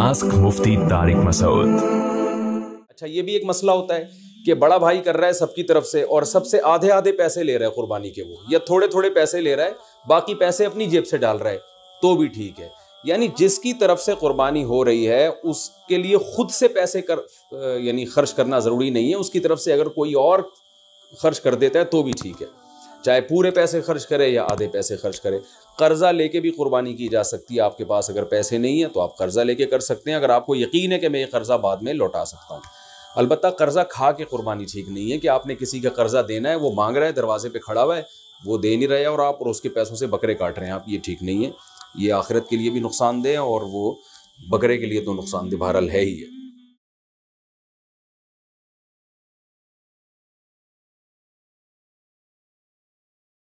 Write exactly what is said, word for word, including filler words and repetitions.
Ask मुफ्ती तारिक मसूद। अच्छा, ये भी एक मसला होता है कि बड़ा भाई कर रहा है सबकी तरफ से और सबसे आधे आधे पैसे ले रहा है कुर्बानी के, वो या थोड़े थोड़े पैसे ले रहा है, बाकी पैसे अपनी जेब से डाल रहा है, तो भी ठीक है। यानी जिसकी तरफ से कुर्बानी हो रही है उसके लिए खुद से पैसे कर यानी खर्च करना ज़रूरी नहीं है, उसकी तरफ से अगर कोई और खर्च कर देता है तो भी ठीक है, चाहे पूरे पैसे खर्च करे या आधे पैसे खर्च करे। कर्जा लेके भी कुर्बानी की जा सकती है। आपके पास अगर पैसे नहीं है तो आप कर्जा लेके कर सकते हैं, अगर आपको यकीन है कि मैं ये कर्जा बाद में लौटा सकता हूँ। अलबत्ता कर्जा खा के कुर्बानी ठीक नहीं है कि आपने किसी का कर्जा देना है, वो मांग रहा है, दरवाजे पे खड़ा हुआ है, वो दे नहीं रहा है और आप और उसके पैसों से बकरे काट रहे हैं आप, ये ठीक नहीं है। ये आखिरत के लिए भी नुकसानदेह है और वो बकरे के लिए तो नुकसानदेह बहरहाल है ही है।